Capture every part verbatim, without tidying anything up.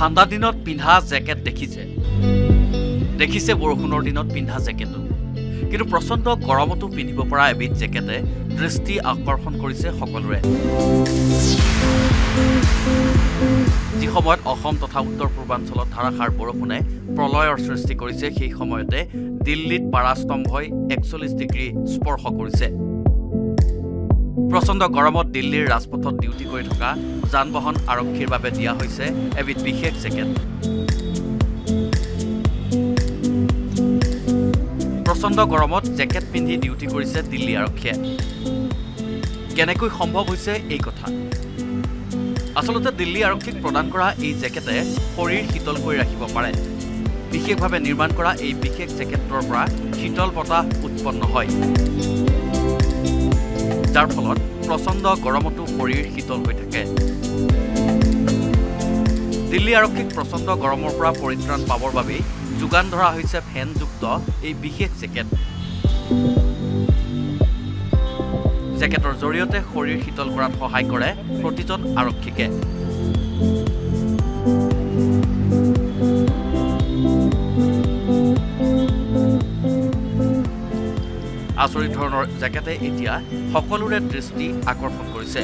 ঠাণ্ডা দিনত পিন্ধা জেকেট দেখিছে দেখিছে বৰষুণৰ দিনত পিন্ধা জেকেটো কিন্তু প্ৰচণ্ড গৰমতো পিন্ধিব পৰা এবিধ জেকেটে দৃষ্টি আকৰ্ষণ কৰিছে সকলোৰে যি সময়ত অসম তথা উত্তৰ পূৰ্বাঞ্চলত ধাৰাসাৰ বৰষুণে প্ৰলয়ৰ সৃষ্টি কৰিছে সেই সময়তে দিল্লীত পাৰাস্তম্ভই একচল্লিশ ডিগ্ৰী স্পৰ্শ কৰিছে প্ৰচণ্ড গৰমত দিল্লীৰ ৰাজপথত ডিউটি কৰি থকা যান-বাহন আৰক্ষীৰ বাবে দিয়া হৈছে এবিধ বিশেষ জেকেট প্ৰচণ্ড গৰমত জেকেট পিন্ধি ডিউটি কৰিছে দিল্লী আৰক্ষীয়ে কেনেকৈ সম্ভৱ হৈছে এই কথা আসলতে দিল্লী আৰক্ষীক প্ৰদান কৰা এই জেকেটে শৰীৰ শীতল কৰি ৰাখিব পাৰে বিশেষভাৱে নিৰ্মাণ কৰা এই বিশেষ জেকেটৰ পৰা শীতল বতাহ উৎপন্ন হয় যাৰ ফলত প্ৰচণ্ড গৰমতো শৰীৰ শীতল হৈ থাকে দিল্লী আৰক্ষীক প্ৰচণ্ড গৰমৰ পৰা পৰিত্ৰাণ পাবৰ বাবে যোগান ধৰা হৈছে ফেনযুক্ত এই বিশেষ জেকেট জেকেটৰ জৰিয়তে শৰীৰ শীতল কৰাত সহায় কৰে প্ৰতিজন আৰক্ষীকে আচৰিত ধৰণৰ জেকেটে এতিয়া সকলোৰে দৃষ্টি আকৰ্ষণ কৰিছে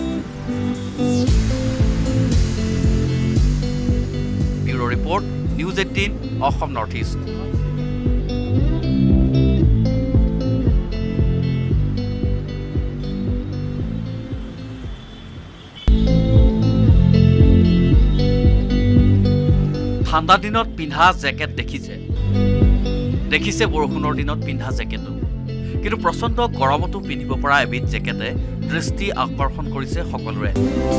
bureau report news eighteen Assam north east ঠাণ্ডা দিনত পিন্ধা জেকেট দেখিছে দেখিছে বৰষুণৰ দিনত পিন্ধা জেকেটো কিন্তু প্ৰচণ্ড গৰমতো পিন্ধিব পৰা এবিধ জেকেটে দৃষ্টি আকৰ্ষণ কৰিছে সকলোৰে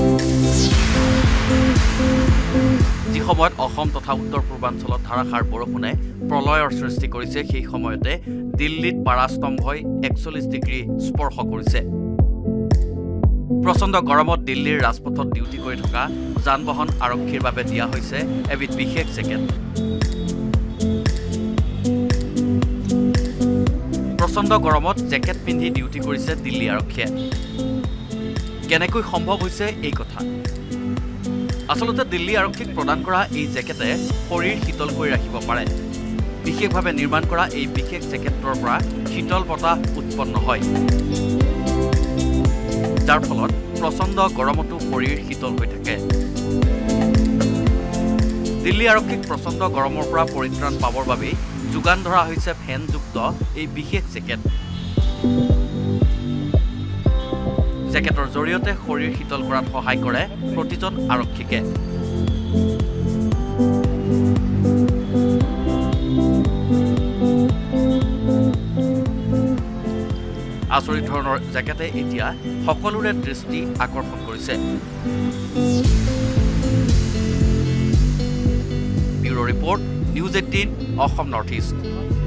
যি সময়ত অসম তথা উত্তৰ পূৰ্বাঞ্চলত ধাৰাসাৰ বৰষুণে প্ৰলয়ৰ সৃষ্টি কৰিছে সেই সময়তে দিল্লীত পাৰাস্তম্ভই একচল্লিশ ডিগ্ৰী স্পৰ্শ কৰিছে প্ৰচণ্ড গৰমত দিল্লীৰ ৰাজপথত ডিউটি কৰি থকা যান-বাহন আৰক্ষীৰ বাবে দিয়া হৈছে এবিধ বিশেষ জেকেট প্ৰচণ্ড গৰমত জেকেট পিন্ধি ডিউটি কৰিছে দিল্লী আৰক্ষীয়ে কেনেকৈ সম্ভৱ হৈছে এই কথা আসলতে দিল্লী আৰক্ষীক প্ৰদান কৰা এই জেকেটে শৰীৰ শীতল কৰি ৰাখিব পাৰে বিশেষভাৱে নিৰ্মাণ কৰা এই বিশেষ জেকেটৰ পৰা শীতল বতাহ উৎপন্ন হয় যাৰ ফলত প্ৰচণ্ড গৰমতো শৰীৰ শীতল হৈ থাকে দিল্লী আৰক্ষীক প্ৰচণ্ড গৰমৰ পৰা পৰিত্ৰাণ পাবৰ বাবে যোগান ধৰা হৈছে ফেনযুক্ত এই বিশেষ জেকেট জেকেটৰ জৰিয়তে শৰীৰ শীতল কৰাত সহায় কৰে প্ৰতিজন আৰক্ষীকে আচৰিত ধৰণৰ জেকেটে এতিয়া সকলোৰে দৃষ্টি আকৰ্ষণ কৰিছে bureau report news eighteen Assam north east